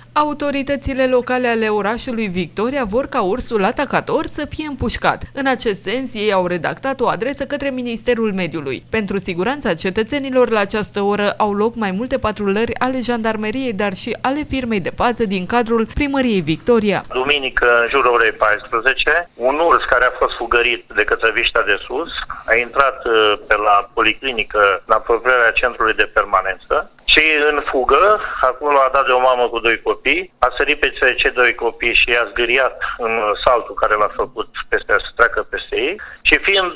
Autoritățile locale ale orașului Victoria vor ca ursul atacator să fie împușcat. În acest sens, ei au redactat o adresă către Ministerul Mediului. Pentru siguranța cetățenilor, la această oră au loc mai multe patrulări ale jandarmeriei, dar și ale firmei de pază din cadrul primăriei Victoria. Duminică, în jurul orei 14, un urs care a fost fugărit de către Viștea de Sus a intrat pe la policlinică în apropierea centrului de permanență. Și în fugă, acolo a dat de o mamă cu doi copii, a sărit pe cei doi copii și i-a zgâriat în saltul care l-a făcut să treacă peste ei. Și fiind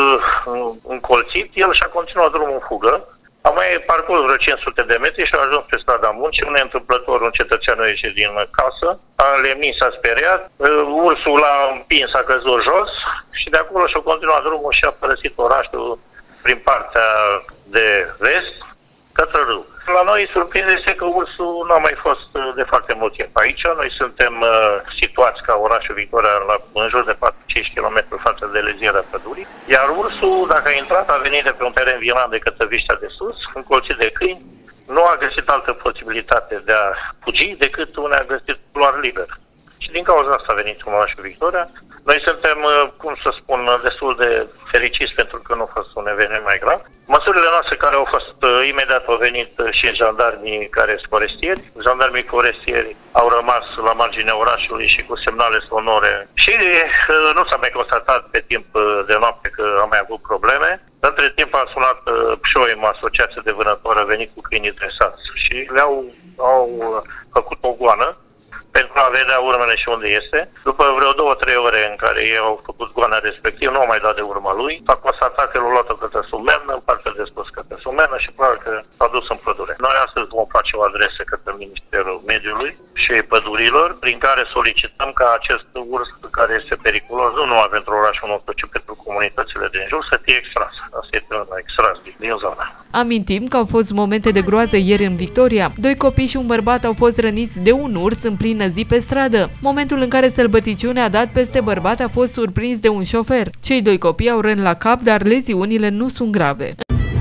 încolțit, el și-a continuat drumul în fugă. A mai parcurs vreo 500 de metri și a ajuns pe strada Muncii, unde întâmplător un cetățean a ieșit din casă, a lemnit, s-a speriat, ursul l-a împins, a căzut jos și de acolo și-a continuat drumul și a părăsit orașul prin partea de vest către râu. La noi surprinde este că ursul nu a mai fost de foarte mult timp aici. Noi suntem situați ca orașul Victoria în jur de 4-5 km față de lezierea pădurii. Iar ursul, dacă a intrat, a venit de pe un teren violent de către Viștea de Sus, încolțit de câini. Nu a găsit altă posibilitate de a fugi decât unde a găsit luar liber. Și din cauza asta a venit în orașul Victoria. Noi suntem, cum să spun, destul de fericiți pentru că nu a fost un eveniment mai grav. Măsurile noastre care au fost, imediat au venit și jandarmii care sunt forestieri. Jandarmii forestieri au rămas la marginea orașului și cu semnale sonore. Și nu s-a mai constatat pe timp de noapte că am mai avut probleme. Între timp a sunat PSHOIM, Asociația de Vânători, a venit cu câinii dresați și au făcut o goană pentru a vedea urmele și unde este. După vreo 2-3 ore în care ei au făcut goana respectiv, nu au mai dat de urma lui. A constatat că l-au luat către Sumenă, în partea de spus către Sumenă și probabil că s-a dus în pădure. Noi astăzi vom face o adresă către Ministerul Mediului și Pădurilor, prin care solicităm ca acest urs care este periculos, nu numai pentru orașul nostru, ci pentru comunitățile din jur, să fie extras. Asta este extras din zona. Amintim că au fost momente de groază ieri în Victoria. 2 copii și un bărbat au fost răniți de un urs în plină zi pe stradă. Momentul în care sălbăticiunea a dat peste bărbat a fost surprins de un șofer. Cei 2 copii au răni la cap, dar leziunile nu sunt grave.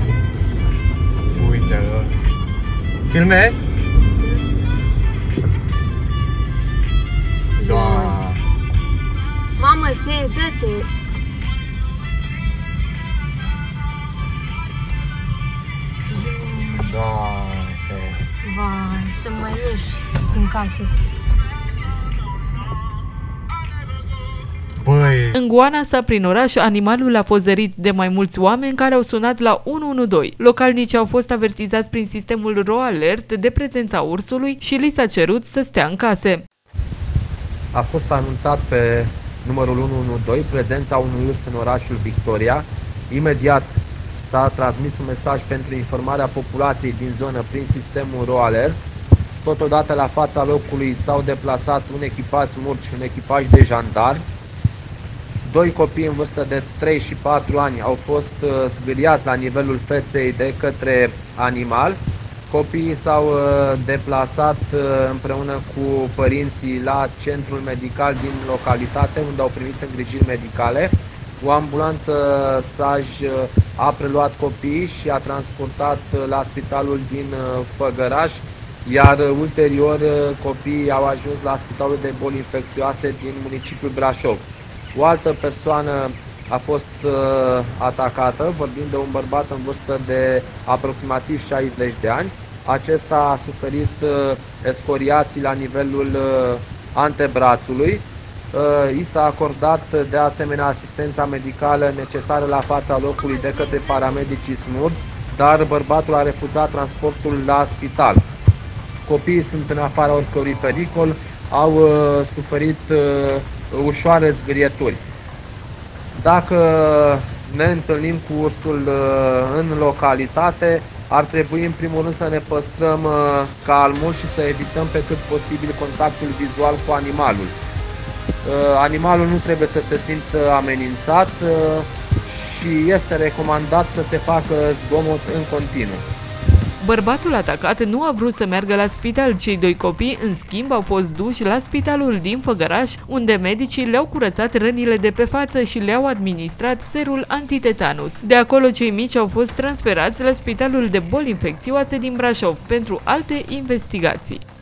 Uite-l. Filmezi? Da. Mamă, dă-te! Da. Vai, să mai ieși din casă. Băi. În goana sa prin oraș, animalul a fost zărit de mai mulți oameni care au sunat la 112. Localnicii au fost avertizați prin sistemul RoAlert de prezența ursului și li s-a cerut să stea în case. A fost anunțat pe numărul 112 prezența unui urs în orașul Victoria. Imediat s-a transmis un mesaj pentru informarea populației din zonă prin sistemul RoAlert. Totodată la fața locului s-au deplasat un echipaj SMURD și un echipaj de jandarmi. 2 copii în vârstă de 3 și 4 ani au fost zgâriați la nivelul feței de către animal. Copiii s-au deplasat împreună cu părinții la centrul medical din localitate, unde au primit îngrijiri medicale. O ambulanță SAJ a preluat copiii și a transportat la spitalul din Făgăraș, iar ulterior copiii au ajuns la spitalul de boli infecțioase din municipiul Brașov. O altă persoană a fost atacată, vorbind de un bărbat în vârstă de aproximativ 60 de ani. Acesta a suferit escoriații la nivelul antebrațului. I s-a acordat de asemenea asistența medicală necesară la fața locului de către paramedicii SMURD, dar bărbatul a refuzat transportul la spital. Copiii sunt în afara oricărui pericol, au suferit ușoare zgârieturi. Dacă ne întâlnim cu ursul în localitate, ar trebui în primul rând să ne păstrăm calmul și să evităm pe cât posibil contactul vizual cu animalul. Animalul nu trebuie să se simtă amenințat și este recomandat să se facă zgomot în continuu. Bărbatul atacat nu a vrut să meargă la spital. Cei 2 copii, în schimb, au fost duși la spitalul din Făgăraș, unde medicii le-au curățat rănile de pe față și le-au administrat serul antitetanus. De acolo, cei mici au fost transferați la spitalul de boli infecțioase din Brașov pentru alte investigații.